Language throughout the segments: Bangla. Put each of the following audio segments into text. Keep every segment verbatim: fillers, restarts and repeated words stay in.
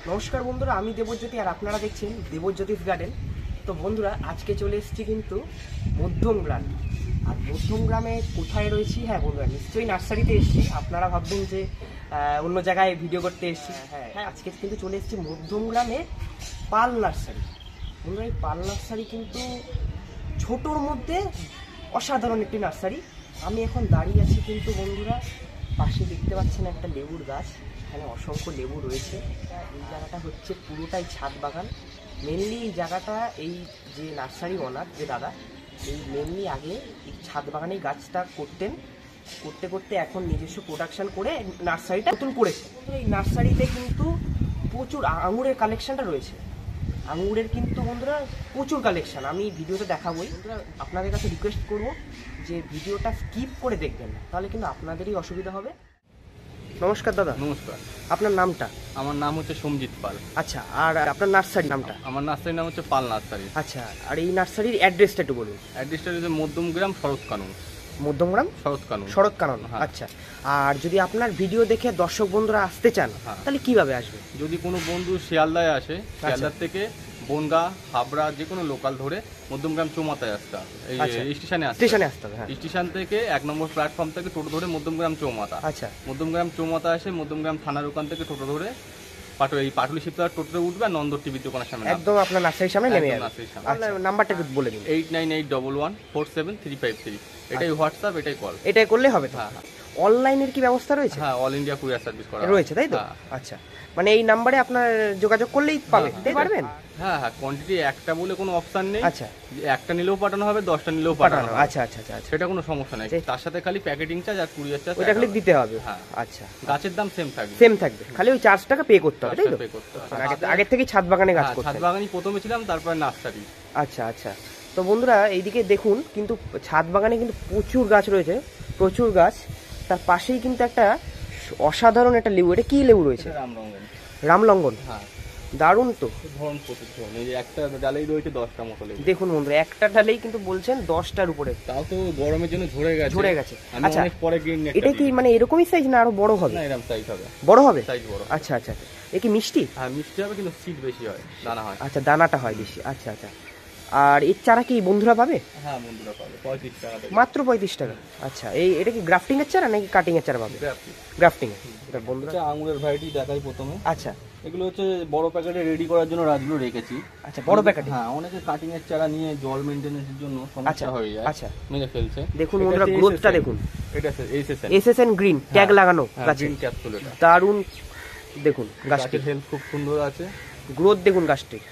নমস্কার বন্ধুরা, আমি দেবজ্যোতি আর আপনারা দেখছেন দেবজ্যোতিস গার্ডেন। তো বন্ধুরা, আজকে চলে এসেছি কিন্তু মধ্যম গ্রাম। আর মধ্যম গ্রামে কোথায় রয়েছি? হ্যাঁ বন্ধুরা, নিশ্চয়ই নার্সারিতে এসেছি। আপনারা ভাববেন যে অন্য জায়গায় ভিডিও করতে এসেছি। হ্যাঁ হ্যাঁ আজকে কিন্তু চলে এসেছি মধ্যম গ্রামে পাল নার্সারি। বন্ধুরা, এই পাল নার্সারি কিন্তু ছোটোর মধ্যে অসাধারণ একটি নার্সারি। আমি এখন দাঁড়িয়ে আছি কিন্তু বন্ধুরা, পাশে দেখতে পাচ্ছেন একটা লেবুর গাছ। এখানে অসংখ্য লেবু রয়েছে। এই জায়গাটা হচ্ছে পুরোটাই ছাদ বাগান। মেনলি এই জায়গাটা, এই যে নার্সারি ওনার যে দাদা, এই মেনলি আগে এই ছাদ বাগানে গাছটা করতেন, করতে করতে এখন নিজস্ব প্রোডাকশন করে নার্সারিটা নতুন করেছে। এই নার্সারিতে কিন্তু প্রচুর আঙুরের কালেকশনটা রয়েছে। আঙুরের কিন্তু বন্ধুরা প্রচুর কালেকশন, আমি ভিডিওতে দেখাবোই। বন্ধুরা, আপনাদের কাছে রিকোয়েস্ট করব যে ভিডিওটা স্কিপ করে দেখবেন না, তাহলে কিন্তু আপনাদেরই অসুবিধা হবে। নমস্কার দাদা। নমস্কার। আপনার নামটা? আমার নাম হচ্ছে সোমজিৎ পাল। আচ্ছা, আর আপনার নার্সারি নামটা? আমার নার্সারির নাম হচ্ছে পাল নার্সারি। আচ্ছা, আর এই নার্সারির অ্যাড্রেসটা একটু বলুন। অ্যাড্রেসটা হচ্ছে মধ্যমগ্রাম শরৎ কানন। মধ্যমগ্রাম শরৎ কানন শরৎ কানন আচ্ছা। আর যদি আপনার ভিডিও দেখে দর্শক বন্ধুরা আসতে চান, তাহলে কিভাবে আসবে? যদি কোনো বন্ধু শিয়ালদায় আসে, শিয়ালদার থেকে বনগা, হাবড়া যে কোনো লোকাল ধরে মধ্যমগ্রাম চৌমাথায় আসতে হবে। এই স্টেশনে আসতে স্টেশনে আসতে হবে। স্টেশন থেকে এক নম্বর প্ল্যাটফর্ম থেকে টোটো ধরে মধ্যমগ্রাম চৌমাথা। আচ্ছা, মধ্যমগ্রাম চৌমাথা এসে মধ্যমগ্রাম থানার ওখান থেকে টোটো ধরে পাটুলি এই পাটুলি শিবতলার টোটোতে উঠবে, নন্দর টিভি দোকানের সামনে একদম আপনার নার্সারির সামনে নেমে যাবে। নাম্বারটা একটু বলে দিন। Eight nine eight double one four seven three five three. এটাই হোয়াটসঅ্যাপ, এটাই কল, এটাই করলে হবে। হ্যাঁ হ্যাঁ। অনলাইনের কি ব্যবস্থা রয়েছে? হ্যাঁ, অল ইন্ডিয়া কুরিয়ার সার্ভিস করা রয়েছে, তাই তো? আচ্ছা, মানে এই নাম্বারে আপনার যোগাযোগ করলেই পাবে, দিতে পারবেন? হ্যাঁ হ্যাঁ, কোয়ান্টিটি একটা বলে কোনো অপশন নেই। আচ্ছা, একটা নিলেও পাঠানো হবে, দশটা নিলেও পাঠানো হবে। আচ্ছা আচ্ছা আচ্ছা, সেটা কোনো সমস্যা নেই। তার সাথে খালি প্যাকেটিং চার্জ আর কুরিয়ার চার্জ ওটা খালি দিতে হবে। হ্যাঁ আচ্ছা, গাছের দাম সেম থাকবে, সেম থাকবে, খালি ওই চার্জ টাকা পে করতে হবে, তাই তো? পে করতে হবে। আগে আগে থেকে ছাদ বাগানে গাছ করতে, ছাদ বাগানই প্রথমে ছিলাম, তারপরে নার্সারি। আচ্ছা আচ্ছা। তো বন্ধুরা, এইদিকে দেখুন, কিন্তু ছাদ বাগানে কিন্তু প্রচুর গাছ রয়েছে, প্রচুর গাছ। তার পাশেই কিন্তু একটা অসাধারণ একটা লেবু। এটা কি লেবু রয়েছে? রামলঙ্গন। রামলঙ্গন, হ্যাঁ, দারুণ তো। ধরুন প্রচুর ধরুন, এই যে একটা ডালেই রয়েছে দশটা মতো লেবু। দেখুন বন্ধুরা, একটা ডালেই কিন্তু বলছেন দশটার উপরে। তাও তো গরমের জন্য ঝরে গেছে, ঝরে গেছে। আচ্ছা, অনেক পরে গ্রিন। এটা কি মানে এরকমই সাইজ না আরো বড় হবে? না, এরকম সাইজ হবে, বড় হবে, সাইজ বড়। আচ্ছা আচ্ছা। এ কি মিষ্টি? হ্যাঁ মিষ্টি হবে, কিন্তু সিড বেশি হয়, দানা হয়। আচ্ছা, দানাটা হয় বেশি। আচ্ছা আচ্ছা। আর এর চারা কি বন্ধুরা পাবে? হ্যাঁ বন্ধুরা পাবে, পঁয়ত্রিশ টাকা, মাত্র পঁয়ত্রিশ টাকা। আচ্ছা, এই এটা কি গ্রাফটিং এর চারা নাকি কাটিং এর চারা পাবে? গ্রাফটিং এর। এটা বন্ধুরা আঙুরের ভ্যারাইটি দেখাই প্রথমে। আচ্ছা, এগুলো হচ্ছে বড় প্যাকেটে রেডি করার জন্য রাজগুলো রেখেছি। আচ্ছা, বড় প্যাকেট। হ্যাঁ, অনেকে কাটিং এর চারা নিয়ে জল মেইনটেনেন্সের জন্য সমস্যা হয়ে যায়। আচ্ছা, মেরে ফেলছে। দেখুন বন্ধুরা, গ্রোথটা দেখুন। এটা এসএসএন এসএসএন গ্রিন ট্যাগ লাগানো গাছে, গ্রিন ক্যাপসুল। এটা দারুণ। দেখুন গাছটির হেলথ খুব সুন্দর আছে, গ্রোথ দেখুন গাছটির।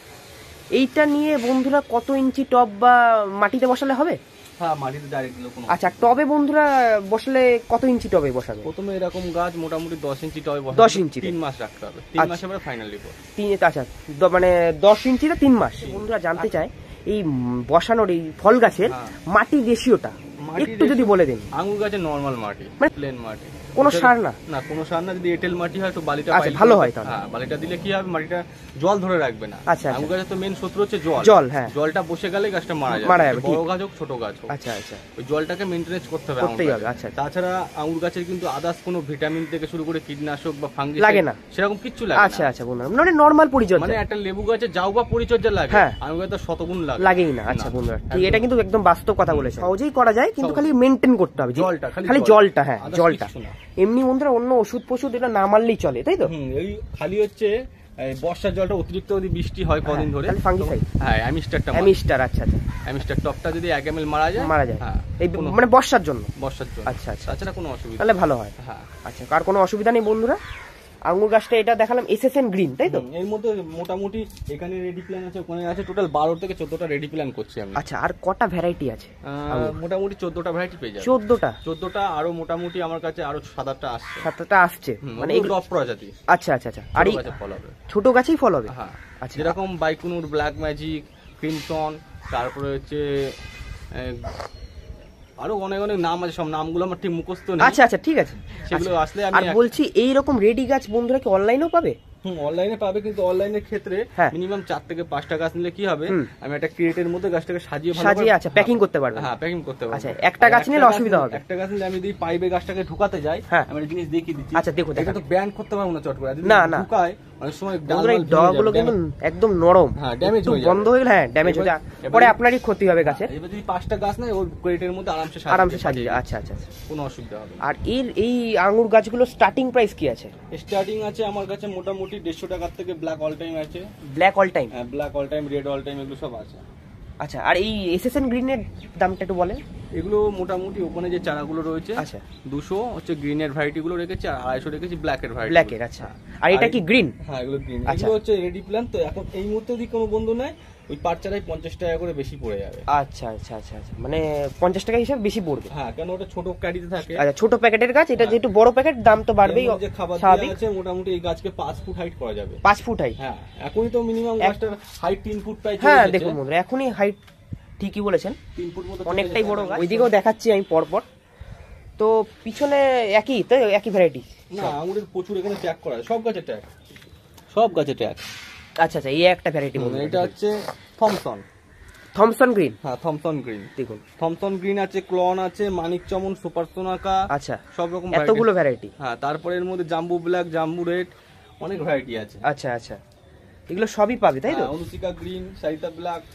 এইটা নিয়ে বন্ধুরা কত ইঞ্চি টব বা মাটিতে বসালে হবে? হ্যাঁ, মাটিতে ডাইরেক্ট দিলে কোনো। আচ্ছা, টবে বন্ধুরা বসালে কত ইঞ্চি টবে বসাবে? প্রথমে এরকম গাছ মোটামুটি দশ ইঞ্চি টবে বসাবে। দশ ইঞ্চি তিন মাস রাখতে হবে, তিন মাসের পরে ফাইনাল রিপোর্ট। তিন, আচ্ছা, মানে দশ ইঞ্চিতে তিন মাস। বন্ধুরা জানতে চায় এই বসানোর এই ফল গাছের মাটি রেশিওটা একটু যদি বলে দিন। আঙুর গাছের নরমাল মাটি, প্লেন মাটি, কোনো সার না? না, কোনো সার না। যদি এঁটেল মাটি হয় তো বালিটা ভালো হয়, তাহলে হ্যাঁ, বালিটা দিলে কি হবে, মাটিটা জল ধরে রাখবে না। আচ্ছা, আঙুর গাছের তো মেন শত্রু হচ্ছে জল। জল, হ্যাঁ, জলটা বসে গেলে গাছটা মারা যাবে, মারা যাবে, বড় গাছ হোক ছোট গাছ হোক। আচ্ছা আচ্ছা, ওই জলটাকে মেইনটেনেন্স করতে হবে, করতেই হবে। আচ্ছা, তাছাড়া আঙুর গাছের কিন্তু আদার্স কোনো ভিটামিন থেকে শুরু করে কীটনাশক বা ফাঙ্গি লাগে না, সেরকম কিচ্ছু লাগে না। আচ্ছা আচ্ছা বন্ধুরা, মানে নরমাল পরিচর্যা, মানে একটা লেবু গাছে যাও বা পরিচর্যা লাগে, আঙুর গাছে শতগুণ লাগে, লাগেই না। আচ্ছা বন্ধুরা, এটা কিন্তু একদম বাস্তব কথা বলেছে, সহজেই করা যায়, কিন্তু খালি মেইনটেইন করতে হবে জলটা, খালি জলটা। হ্যাঁ, জলটা। এমনি বন্ধুরা অন্য ওষুধ পশুদ এটা না মারলেই চলে, তাই তো? এই খালি হচ্ছে বর্ষার জলটা অতিরিক্ত যদি বৃষ্টি হয় কদিন ধরে, ফাঙ্গিসাইড। হ্যাঁ, অ্যামিস্টারটা, অ্যামিস্টার। আচ্ছা আচ্ছা, অ্যামিস্টার টপটা যদি এক এম এল মারা যায়, মারা যায়, হ্যাঁ, এই মানে বর্ষার জন্য, বর্ষার জন্য। আচ্ছা আচ্ছা, তাছাড়া কোনো অসুবিধা, তাহলে ভালো হয়। হ্যাঁ আচ্ছা, আর কোনো অসুবিধা নেই বন্ধুরা। আঙুর গাছটা এটা দেখালাম এসএসএন গ্রিন, তাই তো? এর মধ্যে মোটামুটি এখানে রেডি প্ল্যান আছে, ওখানে আছে, টোটাল বারো থেকে চোদ্দটা রেডি প্ল্যান করছি আমি। আচ্ছা, আর কটা ভ্যারাইটি আছে? মোটামুটি চোদ্দটা ভ্যারাইটি পেয়ে যাবে। চোদ্দটা চোদ্দটা আরো মোটামুটি আমার কাছে আরো সাত আটটা আসছে। সাত আটটা আসছে, মানে এই টপ প্রজাতি। আচ্ছা আচ্ছা আচ্ছা, আর এই ফল হবে, ছোট গাছেই ফল হবে। হ্যাঁ আচ্ছা, যেরকম বাইকুনুর, ব্ল্যাক ম্যাজিক, ক্রিমসন, তারপরে হচ্ছে আরো অনেক অনেক নাম আছে, সব নামগুলো আমার ঠিক মুখস্থ নেই। আচ্ছা আচ্ছা, ঠিক আছে, সেগুলো আসলে আমি। আর বলছি, এই রকম রেডি গাছ বন্ধুরা কি অনলাইনেও পাবে? হুম অনলাইনে পাবে, কিন্তু অনলাইনের ক্ষেত্রে মিনিমাম চার থেকে পাঁচটা গাছ নিলে কি হবে, আমি একটা ক্রেটের মধ্যে গাছটাকে সাজিয়ে ভালো সাজিয়ে আচ্ছা প্যাকিং করতে পারবে। হ্যাঁ প্যাকিং করতে পারবে। আচ্ছা একটা গাছ নিলে অসুবিধা হবে। একটা গাছ নিলে আমি যদি পাইপে গাছটাকে ঢুকাতে যাই, আমি একটা জিনিস দেখিয়ে দিচ্ছি। আচ্ছা দেখো, এটা তো ব্যান্ড করতে পারবো না চট করে, না না ঢুকায় অনেক সময় ডগাগুলো কিন্তু একদম নরম, হ্যাঁ ড্যামেজ হয়ে বন্ধ হয়ে গেলে হ্যাঁ ড্যামেজ হয়ে যায়, পরে আপনারই ক্ষতি হবে গাছের। এবার যদি পাঁচটা গাছ নেয় ওই ক্রেটের মধ্যে আরামসে আরামসে সাজিয়ে, আচ্ছা আচ্ছা কোনো অসুবিধা হবে। আর এর এই আঙ্গুর গাছগুলো স্টার্টিং প্রাইস কি আছে? স্টার্টিং আছে আমার কাছে মোটামুটি দেড়শো টাকার থেকে ব্ল্যাক অল টাইম আছে। Black all time? হ্যাঁ black all time, red all time এগুলো সব আছে। আচ্ছা আর এই এসএসএন গ্রিনের দামটা একটু বলেন। এগুলো মোটামুটি ওখানে যে চারাগুলো রয়েছে, আচ্ছা দুশো হচ্ছে গ্রিনের ভ্যারাইটি গুলো রেখেছি, আর আড়াইশো রেখেছি ব্ল্যাকের ভ্যারাইটি। ব্ল্যাকের আচ্ছা। আর এটা কি গ্রিন? হ্যাঁ এগুলো গ্রিন। এগুলো হচ্ছে রেডি প্ল্যান্ট। তো এখন এই মুহূর্তে যদি কোনো বন্ধু নেয় ওই পার চারাই পঞ্চাশ টাকা করে বেশি পড়ে যাবে। আচ্ছা আচ্ছা আচ্ছা আচ্ছা মানে পঞ্চাশ টাকা হিসাবে বেশি পড়বে। হ্যাঁ কেন ওটা ছোট ক্যারিতে থাকে। আচ্ছা ছোট প্যাকেটের গাছ, এটা যেহেতু বড় প্যাকেট দাম তো বাড়বেই স্বাভাবিক। আছে মোটামুটি এই গাছকে পাঁচ ফুট হাইট করা যাবে। পাঁচ ফুট হাইট? হ্যাঁ এখনই তো মিনিমাম গাছটার হাইট তিন ফুট প্রায়। হ্যাঁ দেখুন বন্ধুরা এখনই হাইট ঠিকই বলেছেন, তিন ফুট মতো অনেকটাই বড় গাছ। ওইদিকেও দেখাচ্ছি আমি পরপর। তো পিছনে একই তো একই ভ্যারাইটি? না আঙুরের প্রচুর এখানে ট্যাগ করা আছে, সব গাছে ট্যাগ, সব গাছে ট্যাগ। আচ্ছা আচ্ছা এই একটা ভ্যারাইটি বলুন। এটা হচ্ছে থমসন। Thomson green? হ্যাঁ থমসন গ্রিন। দেখুন থমসন গ্রিন আছে, ক্লন আছে, মানিক চমন, সুপার সোনাকা, আচ্ছা সব রকম এতগুলো ভ্যারাইটি। হ্যাঁ তারপরে এর মধ্যে জাম্বু ব্ল্যাক, জাম্বু রেড, অনেক ভ্যারাইটি আছে। আচ্ছা আচ্ছা এগুলো সবই পাবে তাই তো? অনুশিকা গ্রিন, সারিতা ব্ল্যাক,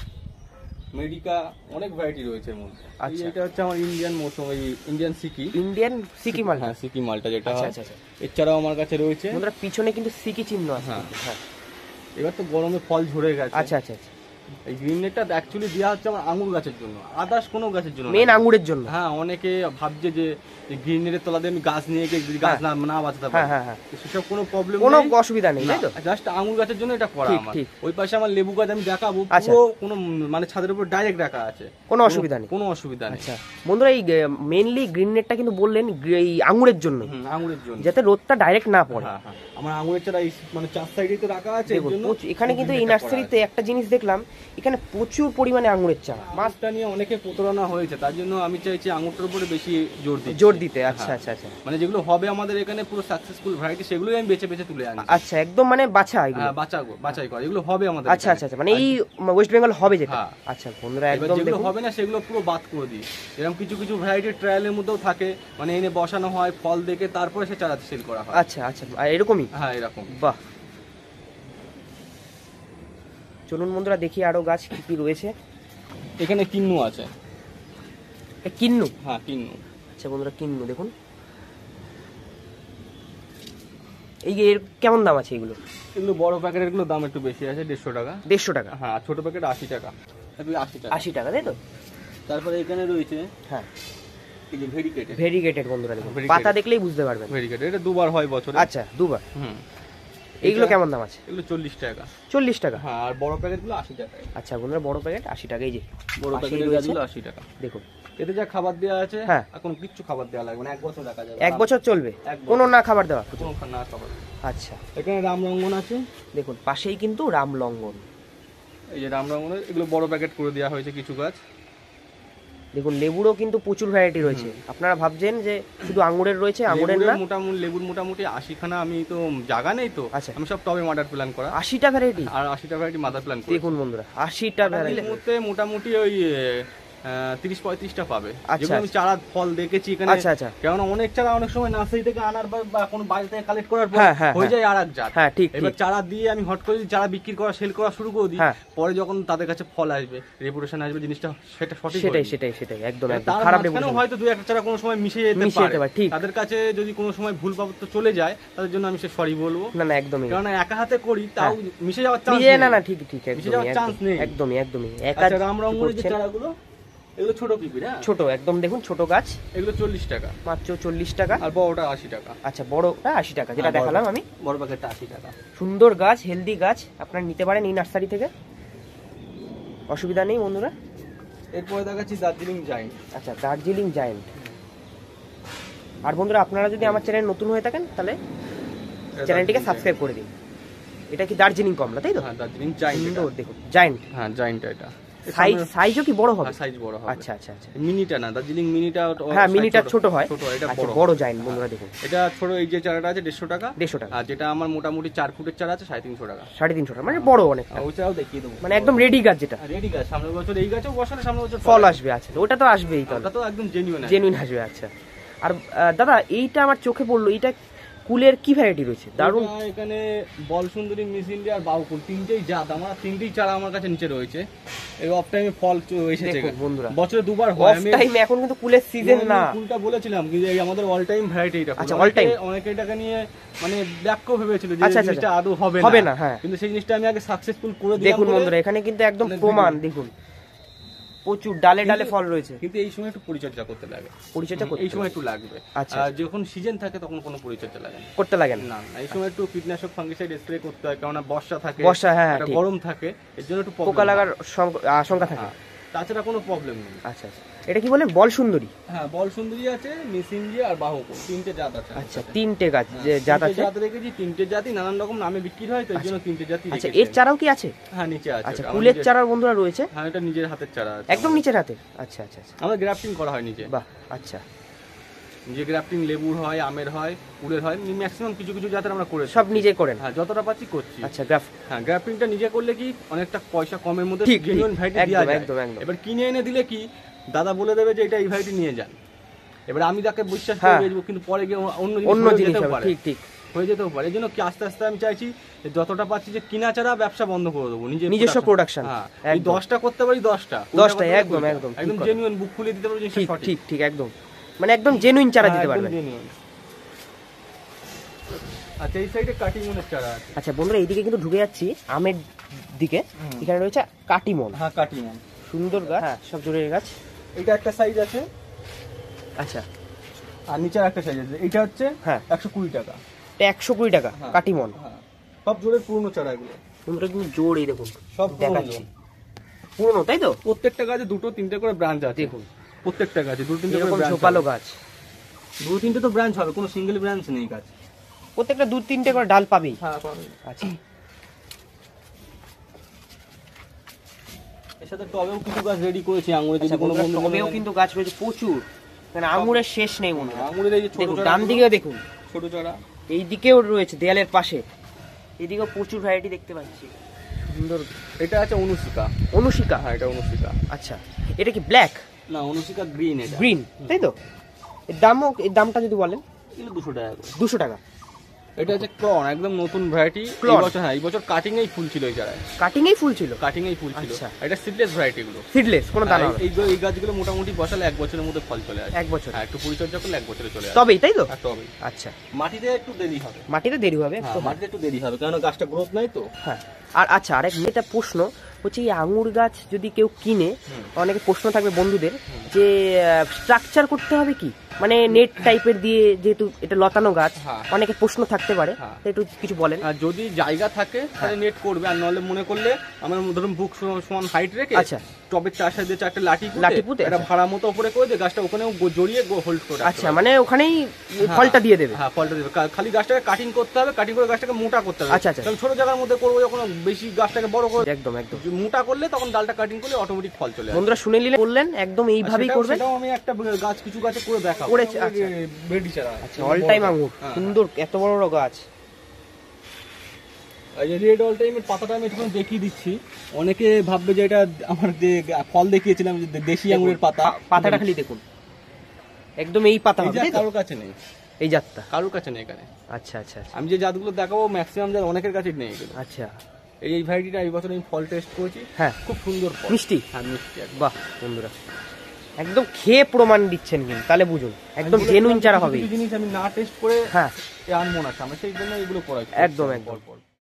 মেডিকা, অনেক ভ্যারাইটি রয়েছে এর মধ্যে। আচ্ছা এটা হচ্ছে আমার ইন্ডিয়ান মৌসুম, এই ইন্ডিয়ান সিকি। ইন্ডিয়ান সিকি মাল? হ্যাঁ সিকি মালটা যেটা। আচ্ছা আচ্ছা আচ্ছা এছাড়াও আমার কাছে রয়েছে বন্ধুরা পিছনে কিন্তু সিকি চিহ্ন আছে। হ্যাঁ এবার তো গরমে ফল ঝরে গেছে। আচ্ছা আচ্ছা আচ্ছা এই গ্রিন নেটটা অ্যাকচুয়ালি দেওয়া হচ্ছে আমার আঙুর গাছের জন্য, আদার্স কোনো গাছের জন্য, মেন আঙুরের জন্য। হ্যাঁ অনেকে ভাবছে যে গ্রিন নেটের তলাতে আমি গাছ নিয়ে গিয়ে যদি গাছ না না বাঁচাতে পারি, হ্যাঁ হ্যাঁ সেসব কোনো প্রবলেম কোনো অসুবিধা নেই তাই তো? জাস্ট আঙুর গাছের জন্য এটা করা আমার। ওই পাশে আমার লেবু গাছ আমি দেখাবো, পুরো কোনো মানে ছাদের উপর ডাইরেক্ট রাখা আছে, কোনো অসুবিধা নেই, কোনো অসুবিধা নেই। আচ্ছা বন্ধুরা এই মেইনলি গ্রিন নেটটা কিন্তু বললেন এই আঙুরের জন্য, আঙুরের জন্য যাতে রোদটা ডাইরেক্ট না পড়ে। হ্যাঁ হ্যাঁ আমার আঙুরের চারা মানে চার সাইডে তো রাখা আছে। এখানে কিন্তু এই নার্সারিতে একটা জিনিস দেখলাম, এখানে প্রচুর পরিমাণে আঙুরের চারা। মাছটা নিয়ে অনেকে প্রতারণা হয়েছে, তার জন্য আমি চাইছি আঙুরটার উপরে বেশি জোর দিই, জোর দিতে। আচ্ছা আচ্ছা আচ্ছা মানে যেগুলো হবে আমাদের এখানে পুরো সাকসেসফুল ভ্যারাইটি সেগুলোই আমি বেছে বেছে তুলে আনি। আচ্ছা একদম মানে বাছা এগুলো? বাছা বাছাই করে এগুলো হবে আমাদের। আচ্ছা আচ্ছা আচ্ছা মানে এই ওয়েস্ট বেঙ্গল হবে যেটা। আচ্ছা বন্ধুরা একদম যেগুলো হবে না সেগুলো পুরো বাদ করে দিই। এরকম কিছু কিছু ভ্যারাইটি ট্রায়ালের মধ্যেও থাকে, মানে এনে বসানো হয়, ফল দেখে তারপরে সে চারা সেল করা হয়। আচ্ছা আচ্ছা এরকমই? হ্যাঁ এরকম। বাহ চলুন বন্ধুরা দেখি আরো গাছ কি কি রয়েছে। এখানে কিন্নু আছে। কিন্নু? হ্যাঁ কিন্নু। আচ্ছা বন্ধুরা কিন্নু দেখুন, এই এর কেমন দাম আছে এগুলো? এগুলো বড় প্যাকেটের গুলো দাম একটু বেশি আছে, দেড়শো টাকা। দেড়শো টাকা? হ্যাঁ ছোট প্যাকেট আশি টাকা। আশি টাকা আশি টাকা তাই তো? তারপরে এখানে রয়েছে হ্যাঁ এই যে ভেরিকেটেড। ভেরিকেটেড বন্ধুরা দেখুন, পাতা দেখলেই বুঝতে পারবেন। ভেরিকেটেড এটা দুবার হয় বছরে। আচ্ছা দুবার। হুম এইগুলো কেমন দাম আছে? এগুলো চল্লিশ টাকা। চল্লিশ টাকা? হ্যাঁ আর বড় প্যাকেট গুলো আশি টাকা। আচ্ছা বন্ধুরা বড় প্যাকেট আশি টাকা। এই যে বড় প্যাকেটের গাছগুলো আশি টাকা। দেখুন এতে যা খাবার দেওয়া আছে, হ্যাঁ এখন কিচ্ছু খাবার দেওয়া লাগবে না, এক বছর রাখা যাবে। এক বছর চলবে কোনো না খাবার দেওয়া? কোনো না খাবার। আচ্ছা এখানে রামলঙ্গন আছে দেখুন, পাশেই কিন্তু রামলঙ্গন। এই যে রামলঙ্গনের এগুলো বড় প্যাকেট করে দেওয়া হয়েছে কিছু গাছ। দেখুন লেবুরও কিন্তু প্রচুর ভ্যারাইটি রয়েছে। আপনারা ভাবছেন যে শুধু আঙুরের রয়েছে, আঙুরের না। মোটামুটি লেবুর মোটামুটি আশিখানা, আমি তো জায়গা নেই তো। আচ্ছা আমি সব টবে মাদার প্ল্যান করা। আশিটা ভ্যারাইটি? আর আশিটা ভ্যারাইটি মাদার প্ল্যান। দেখুন বন্ধুরা আশিটা ভ্যারাইটি মধ্যে মোটামুটি ওই তিরিশ পঁয়ত্রিশটা পাবে, যেগুলো আমি চারা ফল দেখেছি এখানে। আচ্ছা আচ্ছা কেননা অনেক চারা অনেক সময় নার্সারি থেকে আনার বা কোনো বাইরে থেকে কালেক্ট করার পর হয়ে যায় আর এক জাত। হ্যাঁ ঠিক। এবার চারা দিয়ে আমি হট করে চারা বিক্রি করা সেল করা শুরু করে দিই, পরে যখন তাদের কাছে ফল আসবে, রেপুটেশন আসবে, জিনিসটা সেটা সঠিক। সেটাই সেটাই সেটাই একদম একদম খারাপ রেপুটেশন। হয়তো দুই একটা চারা কোনো সময় মিশে যেতে পারে, ঠিক। তাদের কাছে যদি কোনো সময় ভুল বাবদ চলে যায়, তাদের জন্য আমি সে সরি বলবো। না না একদমই, কারণ একা হাতে করি তাও মিশে যাওয়ার চান্স নেই। না না ঠিক ঠিক মিশে যাওয়ার চান্স নেই একদমই একদমই। একা রামরঙ্গনের যে চারাগুলো এগুলো ছোট পিপি না, ছোট একদম দেখুন ছোট গাছ। এগুলো চল্লিশ টাকা মাত্র চল্লিশ টাকা। আর বড়টা আশি টাকা। আচ্ছা বড়টা আশি টাকা যেটা দেখালাম আমি, বড় প্যাকেটটা আশি টাকা। সুন্দর গাছ, হেলদি গাছ আপনারা নিতে পারেন এই নার্সারি থেকে, অসুবিধা নেই বন্ধুরা। এরপরে দেখাচ্ছি দার্জিলিং জায়েন্ট। আচ্ছা দার্জিলিং জায়েন্ট। আর বন্ধুরা আপনারা যদি আমার চ্যানেল নতুন হয়ে থাকেন তাহলে চ্যানেলটিকে সাবস্ক্রাইব করে দিন। এটা কি দার্জিলিং কমলা তাই তো? হ্যাঁ দার্জিলিং জায়েন্ট। দেখুন জায়েন্ট। হ্যাঁ জায়েন্ট এটা সাইজ সাইজও কি বড় হবে? সাইজ বড় হবে। আচ্ছা আচ্ছা আচ্ছা। মিনিটা না, দার্জিলিং মিনিটা। হ্যাঁ মিনিটা ছোট হয়, ছোট, এটা বড় বড় জায়েন্ট। বন্ধুরা দেখুন এটা ছোট, এই যে চারাটা আছে দেড়শো টাকা। দেড়শো টাকা। আর যেটা আমার মোটামুটি চার ফুটের চারা আছে সাড়ে তিনশো টাকা। সাড়ে তিনশো টাকা মানে বড় অনেক। ওইটাও দেখিয়ে দেবো, মানে একদম রেডি গাছ যেটা। রেডি গাছ, সামনের বছর এই গাছেও বসালে সামনের বছর ফল আসবে। আচ্ছা ওটা তো আসবেই, ওটা তো একদম জেনুইন জেনুইন আসবে। আচ্ছা আর দাদা এইটা আমার চোখে পড়লো, এইটা কুলের কি ভ্যারাইটি রয়েছে? দারুণ। এখানে বল সুন্দরী, মিস ইন্ডিয়া আর বাউকুল তিনটেই জাত আমার, তিনটেই চারা আমার কাছে নিচে রয়েছে। এই অফ টাইমে ফল এসেছে বন্ধুরা, বছরে দুবার হয়। অফ টাইম এখন কিন্তু কুলের সিজন না। কুলটা বলেছিলাম কি যে আমাদের অল টাইম ভ্যারাইটি এটা। আচ্ছা অল টাইম। অনেকে এটাকে নিয়ে মানে ব্যাক্য ভেবেছিল যে আচ্ছা জিনিসটা আদৌ হবে না হবে না। হ্যাঁ কিন্তু সেই জিনিসটা আমি আগে সাকসেসফুল করে দিলাম। দেখুন বন্ধুরা এখানে কিন্তু একদম প্রমাণ, দেখুন প্রচুর ডালে ডালে ফল রয়েছে। কিন্তু এই সময় একটু পরিচর্যা করতে লাগে, পরিচর্যা করতে এই সময় একটু লাগবে। আচ্ছা আর যখন সিজন থাকে তখন কোনো পরিচর্যা লাগে না, করতে লাগে না। এই সময় একটু কীটনাশক ফাঙ্গিসাইড স্প্রে করতে হয়, কারণ বর্ষা থাকে, বর্ষা হ্যাঁ গরম থাকে, এর জন্য একটু পোকা লাগার আশঙ্কা থাকে। তাছাড়া কোনো প্রবলেম নেই। আচ্ছা আচ্ছা, এটা কি বলে বল সুন্দরী? হ্যাঁ বল সুন্দরী আছে, মিস ইন্ডিয়া আর বাহুকুল, তিনটে জাত আছে। আচ্ছা তিনটে গাছ যে জাত আছে, জাত রেখেছি। তিনটে জাতই নানান রকম নামে বিক্রি হয়, তো এর জন্য তিনটে জাতই রেখেছি। আচ্ছা এর চারাও কি আছে? হ্যাঁ নিচে আছে। আচ্ছা কুলের চারা বন্ধুরা রয়েছে। হ্যাঁ এটা নিজের হাতের চারা আছে, একদম নিচের হাতে। আচ্ছা আচ্ছা আচ্ছা, আমাদের গ্রাফটিং করা হয় নিচে। বাহ আচ্ছা, যে গ্রাফটিং লেবুর হয়, আমের হয়, কুলের হয়, ম্যাক্সিমাম কিছু কিছু জাতের আমরা করে সব নিজে করেন? হ্যাঁ যতটা পাচ্ছি করছি। আচ্ছা গ্রাফ, হ্যাঁ গ্রাফটিংটা নিজে করলে কি অনেকটা পয়সা কমের মধ্যে ঠিক জেনুইন ভ্যারাইটি দেওয়া যায়। একদম একদম। এবার কিনে এনে দিলে কি দাদা বলে দেবে যে এটা এই ভ্যারাইটি নিয়ে যান, এবার আমি তাকে বিশ্বাস করে বেচবো, কিন্তু পরে গিয়ে অন্য অন্য জিনিস যেতেও পারে। ঠিক ঠিক হয়ে যেতেও পারে। এই জন্য কি আস্তে আস্তে আমি চাইছি যতটা পাচ্ছি যে কিনা ছাড়া ব্যবসা বন্ধ করে দেবো, নিজের নিজস্ব প্রোডাকশন। হ্যাঁ এই দশটা করতে পারি, দশটা দশটা একদম একদম একদম জেনুইন বুক খুলে দিতে পারবো জিনিসটা সঠিক। ঠিক ঠিক একদম, মানে একদম জেনুইন চারা দিতে পারবেন। আচ্ছা এই সাইডে কাটিমনের চারা আছে। আচ্ছা বন্ধুরা এইদিকে কিন্তু ঢুকে যাচ্ছি আমের দিকে, এখানে রয়েছে কাটিমন। হ্যাঁ কাটিমন সুন্দর গাছ, হ্যাঁ সব জোরের গাছ। এটা একটা সাইজ আছে। আচ্ছা আর নিচে একটা সাইজ আছে, এটা হচ্ছে হ্যাঁ একশো কুড়ি টাকা। একশো কুড়ি টাকা কাটিমন। সব জোরের পুরনো চারা এগুলো। বন্ধুরা কিন্তু জোর, এই দেখুন সব দেখাচ্ছি পুরনো, তাই তো? প্রত্যেকটা গাছে দুটো তিনটে করে ব্রাঞ্চ আছে। দেখুন প্রত্যেকটা গাছে দুটো তিনটে করে ব্রাঞ্চ, ঝোপালো গাছ, দু তিনটে তো ব্রাঞ্চ হবে, কোনো সিঙ্গেল ব্রাঞ্চ নেই গাছ। প্রত্যেকটা দু তিনটে করে ডাল পাবেই। হ্যাঁ পাবেই। আচ্ছা এর সাথে টবেও কিছু গাছ রেডি করেছি আঙুরে, যদি কোনো বন্ধু টবেও কিন্তু গাছ রয়েছে প্রচুর, মানে আঙুরের শেষ নেই মনে হয়। আঙুরের এই যে ছোট চারা, ডান দিকেও দেখুন ছোট চারা, এই দিকেও রয়েছে দেয়ালের পাশে, এইদিকেও প্রচুর ভ্যারাইটি দেখতে পাচ্ছি। সুন্দর। এটা আছে অনুশিকা। অনুশিকা? হ্যাঁ এটা অনুশিকা। আচ্ছা এটা কি ব্ল্যাক? না অনুশিকা গ্রিন। এটা গ্রিন, তাই তো? এর দামও, এর দামটা যদি বলেন। এগুলো দুশো টাকা। দুশো টাকা। এটা হচ্ছে ক্লন, একদম নতুন ভ্যারাইটি। এই বছর হ্যাঁ এই বছর কাটিং এই ফুল ছিল, এই চারায় কাটিং এই ফুল ছিল, কাটিং এই ফুল ছিল। আচ্ছা এটা সিডলেস ভ্যারাইটি গুলো, সিডলেস, কোনো দানা এই এই গাছগুলো মোটামুটি বসালে এক বছরের মধ্যে ফল চলে আসে। এক বছর? হ্যাঁ একটু পরিচর্যা করলে এক বছরে চলে আসে। তবেই, তাই তো? হ্যাঁ তবেই। আচ্ছা মাটিতে একটু দেরি হবে, মাটিতে দেরি হবে একটু, মাটিতে একটু দেরি হবে কারণ গাছটা গ্রোথ নাই তো। হ্যাঁ আর আচ্ছা আরেক এটা প্রশ্ন হচ্ছে, এই আঙুর গাছ যদি কেউ কিনে, অনেকে প্রশ্ন থাকবে বন্ধুদের যে স্ট্রাকচার করতে হবে কি, মানে নেট টাইপের দিয়ে, যেহেতু এটা লতানো গাছ, অনেকে প্রশ্ন থাকতে পারে, একটু কিছু বলেন। আর যদি জায়গা থাকে তাহলে নেট করবে, আর নাহলে মনে করলে আমার ধরুন বুক সমান হাইট রেখে আচ্ছা টবের চার সাইডে চারটে লাঠি লাঠি পুঁতে এটা ভাড়া মতো উপরে করে দিয়ে গাছটা ওখানেও জড়িয়ে হোল্ড করে। আচ্ছা মানে ওখানেই ফলটা দিয়ে দেবে? হ্যাঁ ফলটা দেবে, খালি গাছটাকে কাটিং করতে হবে, কাটিং করে গাছটাকে মোটা করতে হবে। আচ্ছা আচ্ছা, ছোট জায়গার মধ্যে করবো যখন, বেশি গাছটাকে বড় করে একদম একদম মোটা করলে তখন ডালটা কাটিং করলে অটোমেটিক ফল চলে আসে। বন্ধুরা শুনে নিলে বললেন একদম এইভাবেই করবেন। সেটাও আমি একটা গাছ কিছু গাছে করে দেখাবো। করেছে বেডি চারা। আচ্ছা অল টাইম আঙ্গুর, সুন্দর এত বড় বড় গাছ। এই যে রেড অল টাইমের পাতাটা আমি একটু দেখিয়ে দিচ্ছি, অনেকে ভাববে যে এটা আমার যে ফল দেখিয়েছিলাম যে দেশি আঙ্গুরের পাতা, পাতাটা খালি দেখুন একদম এই পাতা হবে, কারোর কাছে নেই এই জাতটা, কারোর কাছে নেই এখানে। আচ্ছা আচ্ছা, আমি যে জাতগুলো দেখাবো ম্যাক্সিমাম জাত অনেকের কাছে নেই এগুলো। আচ্ছা এই এই ভ্যারাইটিটা এই বছর আমি ফল টেস্ট করেছি, হ্যাঁ খুব সুন্দর ফল, মিষ্টি। হ্যাঁ মিষ্টি। বাহ বন্ধুরা একদম খেয়ে প্রমাণ দিচ্ছেন কিন্তু, তাহলে বুঝুন একদম জেনুইন চারা হবে। জিনিস আমি না টেস্ট করে হ্যাঁ আনবো না সামনে, সেই জন্য এগুলো করাই একদম একদম।